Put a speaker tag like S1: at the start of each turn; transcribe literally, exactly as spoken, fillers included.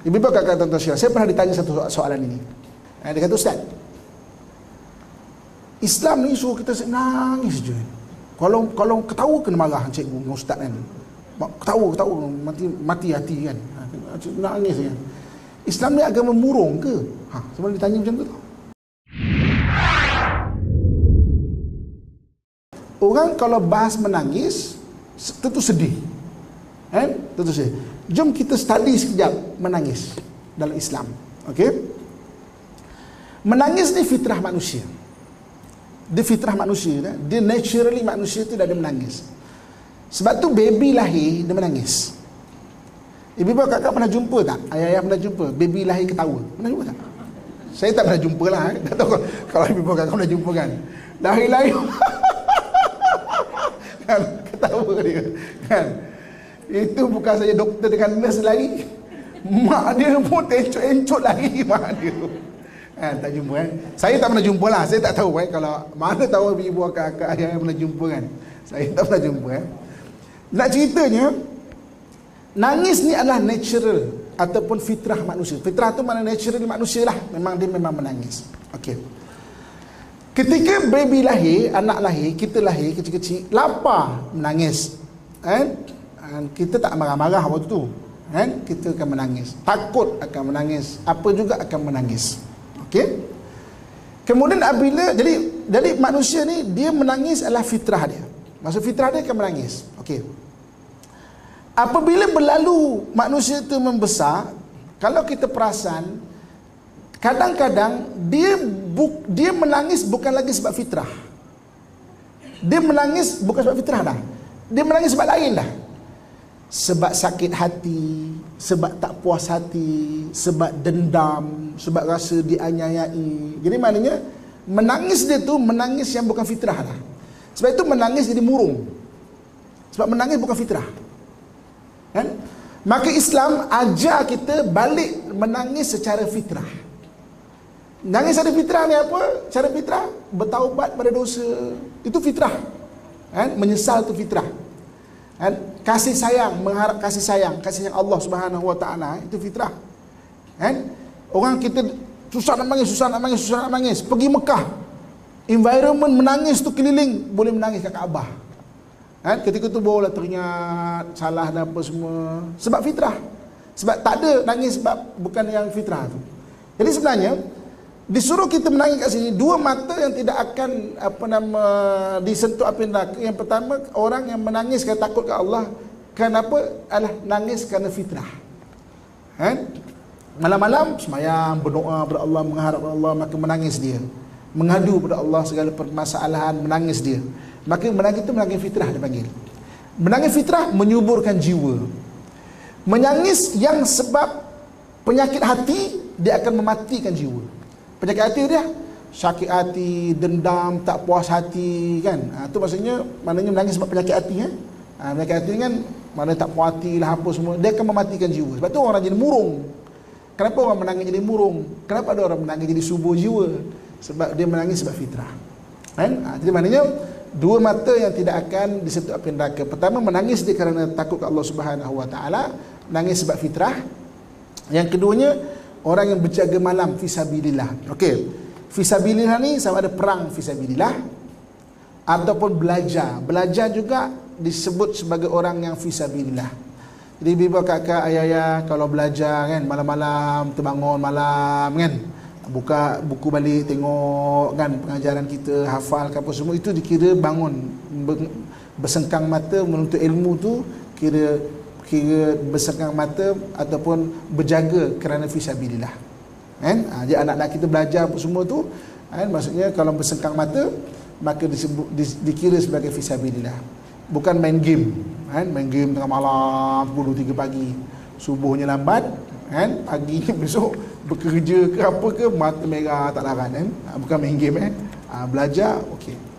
S1: Ibu-ibu kakak tuan-tuan sekalian, saya pernah ditanya satu soalan ini. Dia kata, Ustaz, Islam ni suruh kita nangis je. Kalau kalau ketawa kena marah cikgu dengan ustaz kan. Ketawa ketawa mati mati hati kan. Nangis kan. Islam ni agama murung ke? Ha, sebelum ditanya macam tu. Orang kalau bahas menangis tentu sedih. Kan? Tentu sedih. Jom kita study sekejap menangis dalam Islam. Okey? Menangis ni fitrah manusia. Dia fitrah manusia, dia naturally manusia tu dah ada menangis. Sebab tu baby lahir dia menangis. Ibu-ibu kakak pernah jumpa tak? Ayah-ayah pernah jumpa baby lahir ketawa? Pernah jumpa tak? Saya tak pernah jumpa lah. Eh. Tak tahu kalau ibu-ibu kakak pernah jumpa kan. Lahir-lahir kan ketawa dia kan. Itu bukan saja doktor dengan nurse lari, mak dia pun tencot-encot lari mak dia. Ha, tak jumpa kan. Saya tak pernah jumpa lah. Saya tak tahu kan. Kalau mana tahu ibu akak-akak yang pernah jumpa kan. Saya tak pernah jumpa kan. Nak ceritanya, nangis ni adalah natural ataupun fitrah manusia. Fitrah tu mana natural manusia lah. Memang dia memang menangis. Okey. Ketika baby lahir, anak lahir, kita lahir kecil-kecil, lapar, menangis. Kan? Kita tak marah-marah waktu tu. Kan? Kita akan menangis. Takut akan menangis. Apa juga akan menangis. Okay. Kemudian apabila jadi jadi manusia ni dia menangis adalah fitrah dia. Maksud fitrah dia akan menangis. Okey. Apabila berlalu manusia itu membesar, kalau kita perasan kadang-kadang dia buk, dia menangis bukan lagi sebab fitrah. Dia menangis bukan sebab fitrah dah. Dia menangis sebab lain dah. Sebab sakit hati, sebab tak puas hati, sebab dendam, sebab rasa dianiayai. Jadi maknanya menangis dia tu menangis yang bukan fitrah lah. Sebab itu menangis jadi murung. Sebab menangis bukan fitrah. Kan? Maka Islam ajar kita balik menangis secara fitrah. Menangis secara fitrah ni apa? Cara fitrah bertaubat pada dosa. Itu fitrah. Kan? Menyesal itu fitrah. Kan? Kasih sayang, mengharap kasih sayang, kasih sayang Allah Subhanahu Wa Taala, itu fitrah. Kan? Orang kita susah nak menangis, susah nak menangis, susah nak menangis, pergi Mekah, environment menangis tu keliling, boleh menangis kat Kaabah. Kan? Ketika tu barulah teringat salah dan apa semua, sebab fitrah. Sebab tak ada nangis sebab bukan yang fitrah tu. Jadi sebenarnya disuruh kita menangis kat sini dua mata yang tidak akan apa nama disentuh api neraka. Yang pertama, orang yang menangis kerana takut ke Allah, kenapa? Adalah nangis kerana fitrah. Kan? Malam-malam semayang, berdoa kepada Allah, mengharap kepada Allah, maka menangis dia. Mengadu kepada Allah segala permasalahan, menangis dia. Maka menangis itu menangis fitrah dia panggil. Menangis fitrah menyuburkan jiwa. Menangis yang sebab penyakit hati, dia akan mematikan jiwa. Penyakit hati dia sakit hati, dendam, tak puas hati kan. Ha, tu maksudnya maknanya menangis sebab penyakit hati kan. Ha, penyakit hati kan mana tak puas hati lah apa semua, dia akan mematikan jiwa. Sebab tu orang jadi murung. Kenapa orang menangis jadi murung? Kenapa ada orang menangis jadi subur jiwa? Sebab dia menangis sebab fitrah. Kan? Ha, jadi maknanya dua mata yang tidak akan disentuh api neraka. Pertama, menangis dia kerana takut ke Allah Subhanahu Wa Taala, menangis sebab fitrah. Yang keduanya, orang yang berjaga malam fisabilillah. Okey. Fisabilillah ni sama ada perang fisabilillah ataupun belajar. Belajar juga disebut sebagai orang yang fisabilillah. Jadi ibu kakak ayah-ayah kalau belajar kan malam-malam, terbangun malam kan, buka buku balik tengok kan pengajaran kita, hafal apa semua, itu dikira bangun bersengkang mata menuntut ilmu tu, kira kira bersengkang mata ataupun berjaga kerana fisabilillah. Kan? Ha, jadi anak-anak kita belajar apa semua tu, kan, maksudnya kalau bersengkang mata maka disebut di, dikira sebagai fisabilillah. Bukan main game, kan? Main game tengah malam pukul dua tiga pagi, subuhnya lambat, kan? Pagi besok bekerja ke apa ke mata merah tak larat kan? Ha, bukan main game eh. Ha, belajar okey.